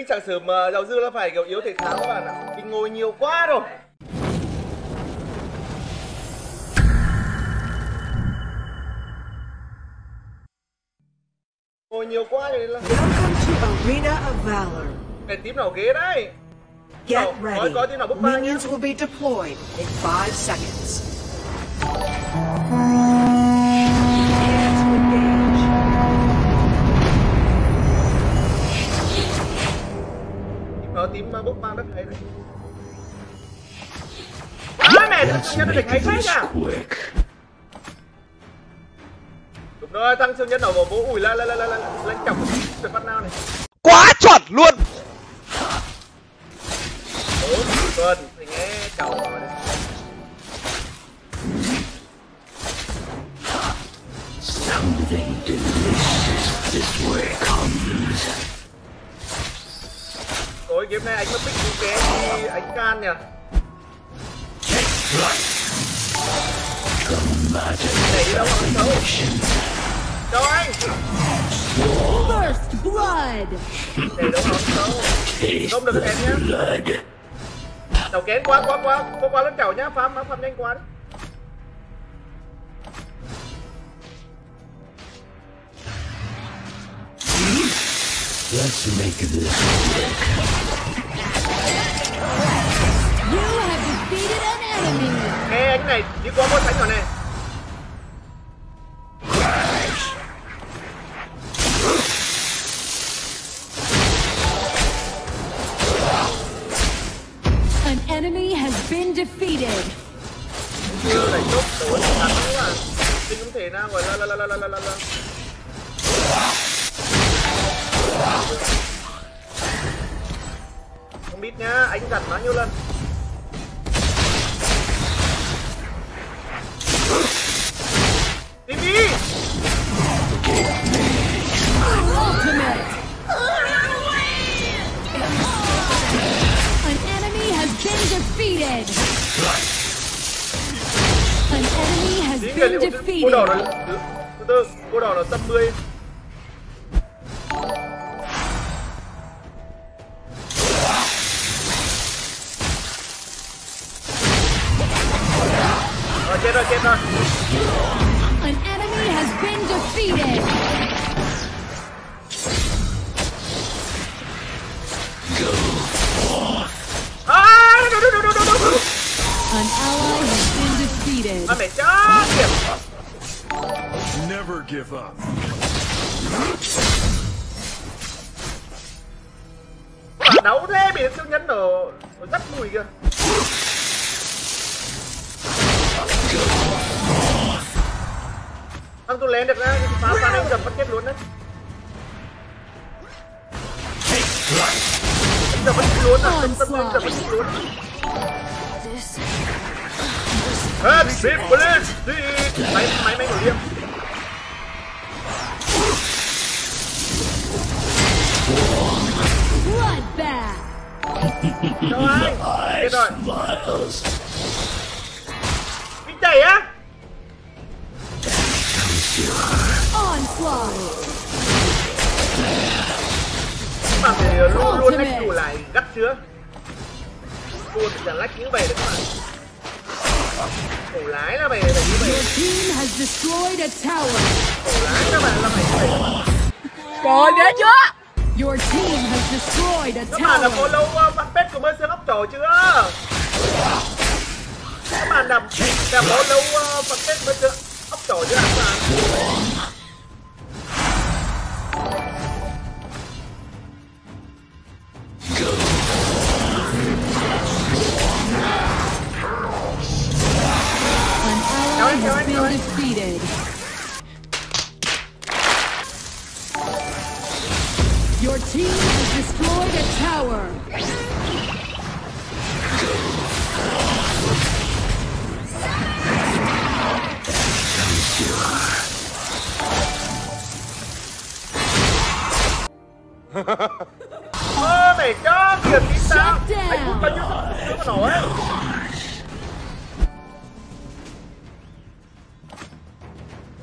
chẳng sớm mà Giáo Dư là phải kiểu yếu thể thao các bạn ạ. Mình ngồi nhiều quá rồi. Ngồi nhiều quá rồi là Welcome to Arena of Valor. cái tím nào ghế đấy. Get ready. Có tím nào bốc ba nhá. Minions will be deployed in 5 seconds. Tím bốc ba rất hay đấy. À mẹ, thằng siêu nhân địch hay phết à. Đúng rồi, thằng siêu nhân đầu vào bố ủi lên chọc tuyệt phát nào này. Quá chuẩn luôn. Đúng, Tuần, thì nghe chào rồi đấy. Something delicious this way comes. Ôi game này anh mất pick cái thì anh can nhỉ. Để đi đâu mà xấu. Cho anh. First blood. Để đâu mà xấu. Không được em nhá. Chảo kén quá lên chảo nhá, farm nhanh quá đấy. Let's make this work. You have defeated an enemy. Nghe anh này, đi qua một thánh rồi này. An enemy has been defeated. Chưa đẩy chốt đồ thắng nữa à. Mình không thể nào gọi là. Không biết nhá, anh dặn bao nhiêu lần. TV! Ultimate. An enemy has been defeated. An enemy has been defeated. Cô đỏ nó từ từ, cô đỏ nó tầm 10. Chết rồi. An enemy has been defeated. Đâu. An ally has been defeated. À mẹ chết kìa. Never give up. Quả đấu thế bị siêu nhân nó rất mùi kìa. Thằng tôi lên được ra, phá anh dầm bắt chết luôn đấy. Anh dầm bắt chết luôn, anh dầm bắt chết luôn. Happy Blitz! Máy nổi liêm. Bloodbath. Đâu anh? Chết rồi. Bị chảy á? Onslaught. Bạn phải luôn lách đủ lại gắt chưa? Luôn là lách như vậy đấy các bạn. Cổ lái là phải như vậy. Your team has destroyed a tower. Cổ lái các bạn là phải như vậy các bạn. Rồi ghê chưa? Your team has destroyed a Các bạn đã tower. follow fanpage của Mơ Sương ốc trổ chưa? Các bạn đã follow fanpage Mơ Sương ốc trổ chưa các bạn? An ally has been defeated. Your team has destroyed a tower. Mày cho kìa tí sao? Anh hút bao nhiêu thứ mà nổi ấy.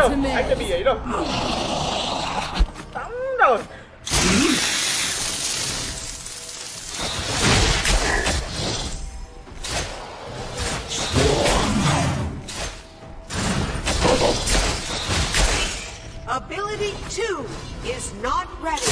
đâu, anh sẽ bị ấy đâu. Tắm rồi. Ability 2 is not ready.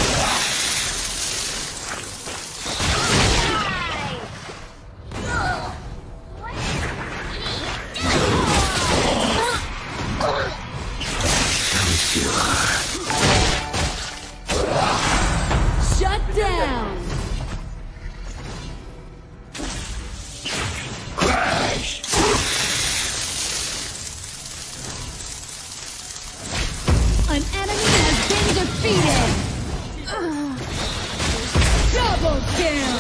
Shut down. Crash! An enemy has been defeated. Double kill.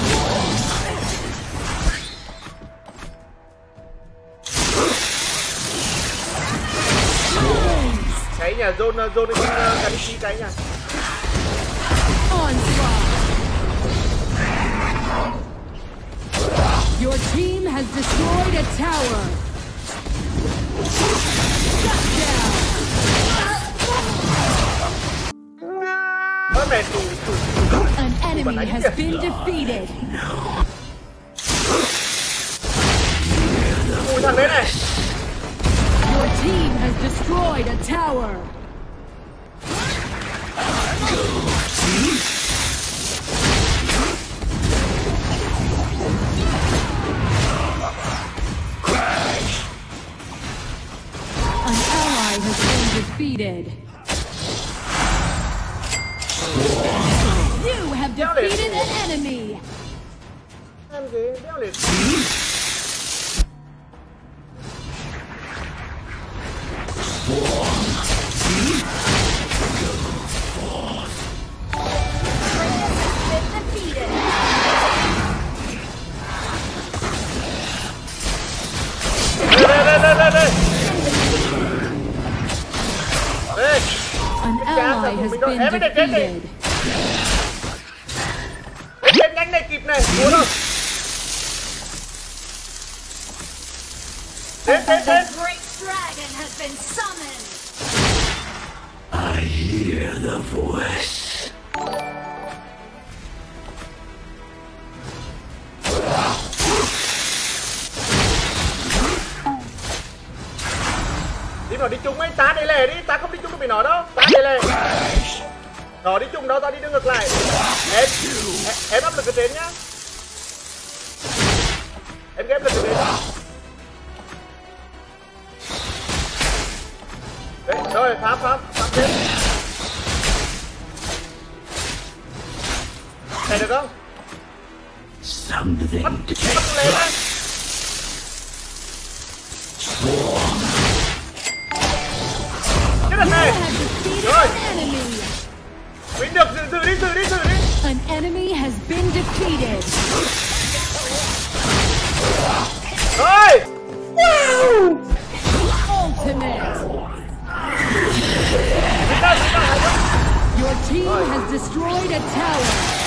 Cái nhà zone cắn chi cái nhà. Onslaught. Your team has destroyed a tower. Shut down. Mẹ tù. An enemy has been defeated. Ui thằng đấy này. Your team has destroyed a tower. An ally has been defeated. You have defeated an enemy. Em ghế đeo liệt. Đây. An ally has been defeated. Lên nhanh này kịp này, muốn không? Đến. Great dragon has been summoned. I hear the voice. Đi chung ấy, ta đi lề đi, ta không đi chung với nó đâu, ta đi lề. Nó đi chung đâu, ta đi đứng ngược lại. Em áp lực ở trên nhá. Em ghép lực ở trên. Đấy, rồi, pháp thêm. Này được không? Something Bắt lên đấy. Chết đợt này. Rồi. Win được, giữ đi. An enemy has been defeated. Rồi. Ultimate. Your team has destroyed a tower.